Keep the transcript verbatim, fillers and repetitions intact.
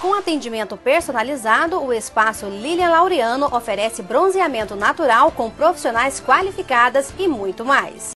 Com atendimento personalizado, o Espaço Lilian Laureano oferece bronzeamento natural com profissionais qualificadas e muito mais.